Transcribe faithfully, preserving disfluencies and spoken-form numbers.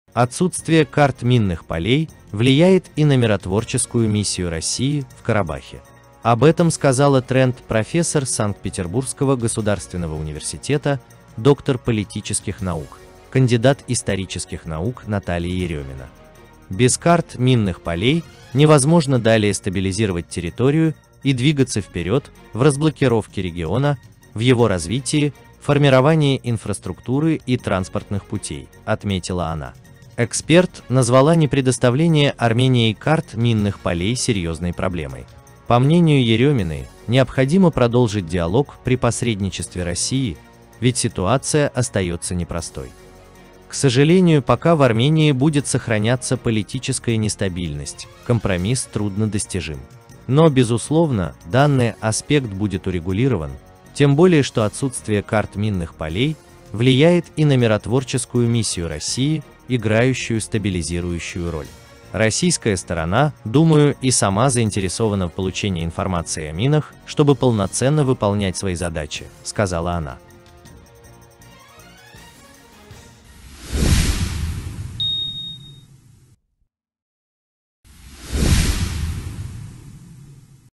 Отсутствие карт минных полей влияет и на миротворческую миссию России в Карабахе. Об этом сказала Трент профессор Санкт-Петербургского государственного университета, доктор политических наук, кандидат исторических наук Наталья Еремина. Без карт минных полей невозможно далее стабилизировать территорию и двигаться вперед в разблокировке региона, в его развитии, формировании инфраструктуры и транспортных путей, отметила она. Эксперт назвала непредоставление Арменией карт минных полей серьезной проблемой. По мнению Ереминой, необходимо продолжить диалог при посредничестве России, ведь ситуация остается непростой. К сожалению, пока в Армении будет сохраняться политическая нестабильность, компромисс труднодостижим. Но, безусловно, данный аспект будет урегулирован, тем более что отсутствие карт минных полей влияет и на миротворческую миссию России, играющую стабилизирующую роль. Российская сторона, думаю, и сама заинтересована в получении информации о минах, чтобы полноценно выполнять свои задачи, сказала она.